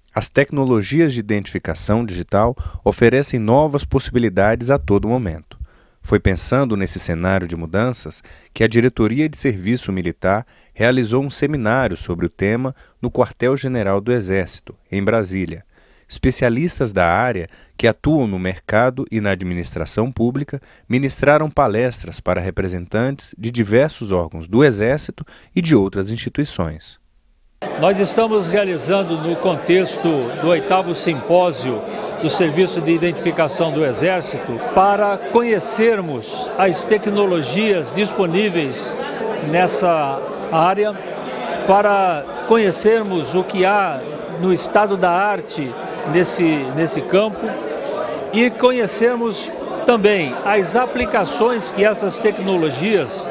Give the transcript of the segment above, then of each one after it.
As tecnologias de identificação digital oferecem novas possibilidades a todo momento. Foi pensando nesse cenário de mudanças que a Diretoria de Serviço Militar realizou um seminário sobre o tema no Quartel-General do Exército, em Brasília. Especialistas da área, que atuam no mercado e na administração pública, ministraram palestras para representantes de diversos órgãos do Exército e de outras instituições. Nós estamos realizando no contexto do 8º Simpósio do Serviço de Identificação do Exército para conhecermos as tecnologias disponíveis nessa área, para conhecermos o que há no estado da arte nesse campo e conhecermos também as aplicações que essas tecnologias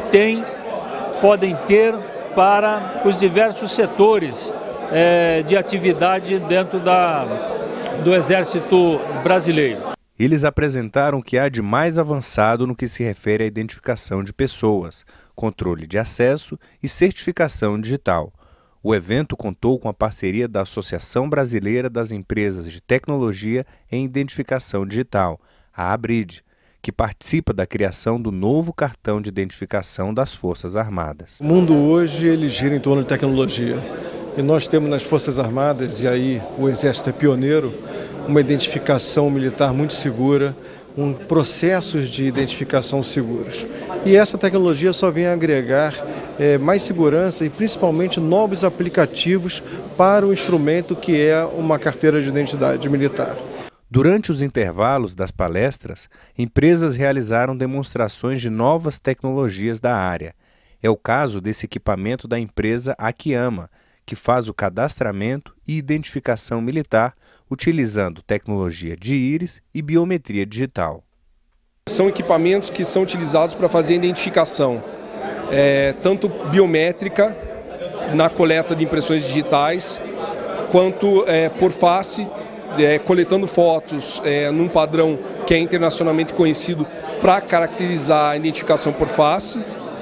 podem ter para os diversos setores de atividade dentro do Exército Brasileiro. Eles apresentaram o que há de mais avançado no que se refere à identificação de pessoas, controle de acesso e certificação digital. O evento contou com a parceria da Associação Brasileira das Empresas de Tecnologia em Identificação Digital, a ABRID, que participa da criação do novo cartão de identificação das Forças Armadas. O mundo hoje ele gira em torno de tecnologia. E nós temos nas Forças Armadas, e aí o Exército é pioneiro, uma identificação militar muito segura, processos de identificação seguros. E essa tecnologia só vem agregar mais segurança e principalmente novos aplicativos para o instrumento que é uma carteira de identidade militar. Durante os intervalos das palestras, empresas realizaram demonstrações de novas tecnologias da área. É o caso desse equipamento da empresa Akiyama, que faz o cadastramento e identificação militar utilizando tecnologia de íris e biometria digital. São equipamentos que são utilizados para fazer identificação, tanto biométrica, na coleta de impressões digitais, quanto por face, coletando fotos num padrão que é internacionalmente conhecido para caracterizar a identificação por face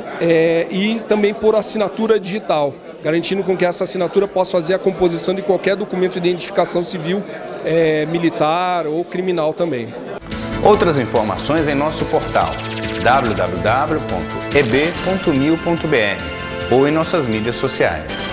e também por assinatura digital, garantindo com que essa assinatura possa fazer a composição de qualquer documento de identificação civil, militar ou criminal também. Outras informações em nosso portal www.eb.mil.br ou em nossas mídias sociais.